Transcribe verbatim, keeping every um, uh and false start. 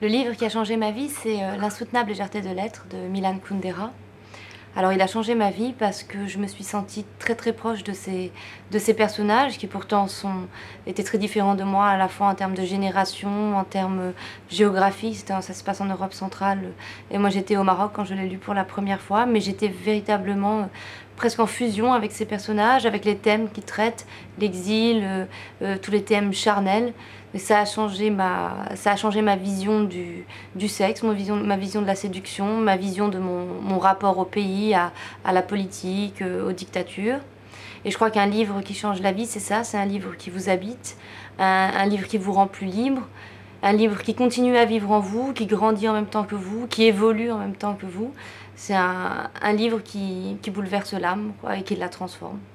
Le livre qui a changé ma vie, c'est euh, L'insoutenable légèreté de l'être de Milan Kundera. Alors il a changé ma vie parce que je me suis sentie très très proche de ces, de ces personnages qui pourtant sont, étaient très différents de moi, à la fois en termes de génération, en termes géographiques. Ça se passe en Europe centrale et moi j'étais au Maroc quand je l'ai lu pour la première fois, mais j'étais véritablement euh, presque en fusion avec ces personnages, avec les thèmes qu'ils traitent, l'exil, euh, euh, tous les thèmes charnels. Et ça a changé ma, ça a changé ma vision du, du sexe, ma vision, ma vision de la séduction, ma vision de mon, mon rapport au pays, à, à la politique, euh, aux dictatures. Et je crois qu'un livre qui change la vie, c'est ça, c'est un livre qui vous habite, un, un livre qui vous rend plus libre, un livre qui continue à vivre en vous, qui grandit en même temps que vous, qui évolue en même temps que vous. C'est un, un livre qui, qui bouleverse l'âme et qui la transforme.